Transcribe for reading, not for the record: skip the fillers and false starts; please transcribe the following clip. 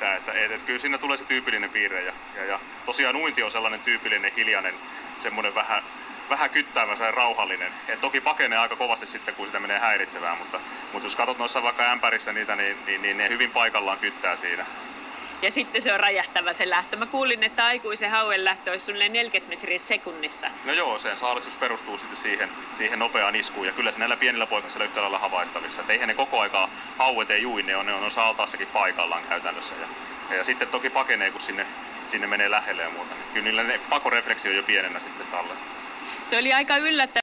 että kyllä siinä tulee se tyypillinen piirre ja tosiaan uinti on sellainen tyypillinen hiljainen, semmoinen vähän kyttäävä, sellainen rauhallinen. Et toki pakenee aika kovasti sitten, kun sitä menee häiritsevään, mutta jos katsot noissa vaikka ämpärissä niitä, niin ne hyvin paikallaan kyttää siinä. Ja sitten se on räjähtävä se lähtö. Mä kuulin, että aikuisen hauen lähtö olisi suunnilleen 40 metriä sekunnissa. No joo, se saalistus perustuu sitten siihen nopeaan iskuun ja kyllä se näillä pienillä poikasilla yhtä lailla havaittavissa. Et eihän ne koko aikaa hauet ei jui, ne on altaassakin paikallaan käytännössä. Ja sitten toki pakenee, kun sinne menee lähelle ja muuta. Kyllä niillä ne pakorefleksi on jo pienenä sitten talle. Tuo oli aika yllättävää.